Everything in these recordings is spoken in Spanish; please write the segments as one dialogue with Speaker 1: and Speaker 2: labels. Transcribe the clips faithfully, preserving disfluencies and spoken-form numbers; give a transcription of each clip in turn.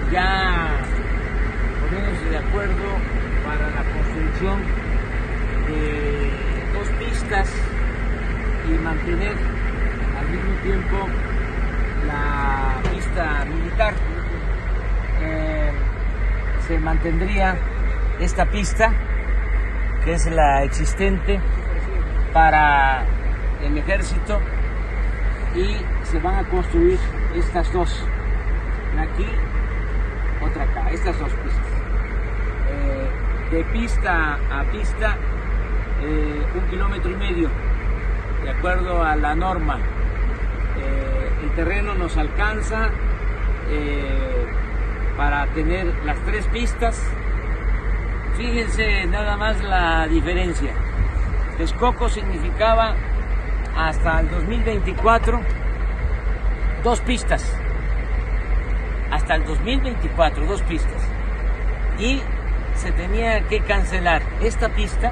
Speaker 1: ya poniéndose de acuerdo para la construcción de dos pistas y mantener al mismo tiempo la pista militar. Eh, se mantendría esta pista, que es la existente para el ejército, y se van a construir estas dos, una aquí, otra acá, estas dos pistas. Eh, de pista a pista, eh, un kilómetro y medio, de acuerdo a la norma. Eh, el terreno nos alcanza eh, para tener las tres pistas. Fíjense nada más la diferencia. Texcoco significaba hasta el dos mil veinticuatro dos pistas. Hasta el dos mil veinticuatro dos pistas. Y se tenía que cancelar esta pista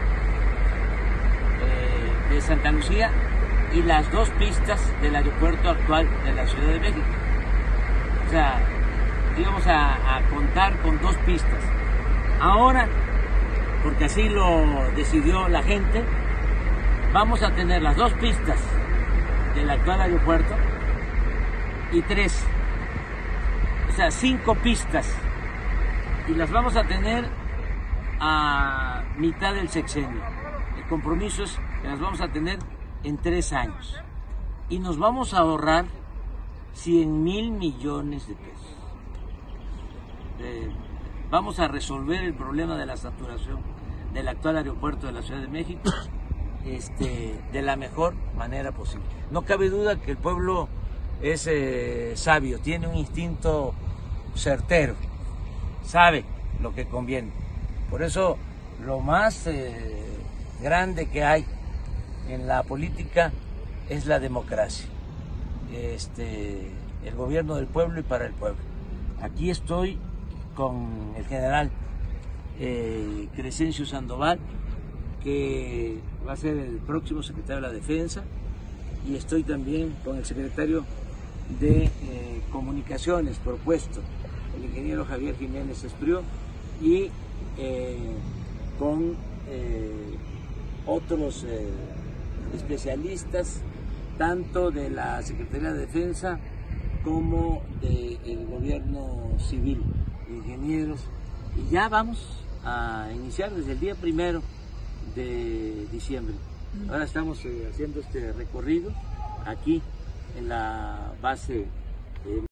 Speaker 1: eh, de Santa Lucía y las dos pistas del aeropuerto actual de la Ciudad de México. O sea, íbamos a, a contar con dos pistas. Ahora, porque así lo decidió la gente, vamos a tener las dos pistas del actual aeropuerto y tres, o sea, cinco pistas, y las vamos a tener a mitad del sexenio. El compromiso es que las vamos a tener en tres años y nos vamos a ahorrar cien mil millones de pesos. Eh, vamos a resolver el problema de la saturación del actual aeropuerto de la Ciudad de México este, de la mejor manera posible. No cabe duda que el pueblo es eh, sabio, tiene un instinto certero, sabe lo que conviene. Por eso lo más eh, grande que hay en la política es la democracia, este, el gobierno del pueblo y para el pueblo. Aquí estoy con el general eh, Crescencio Sandoval, que va a ser el próximo secretario de la Defensa, y estoy también con el secretario de eh, Comunicaciones propuesto, el ingeniero Javier Jiménez Espriu, y eh, con eh, otros eh, especialistas, tanto de la Secretaría de Defensa como del gobierno civil, ingenieros, y ya vamos a iniciar desde el día primero de diciembre. Ahora estamos eh, haciendo este recorrido aquí en la base eh,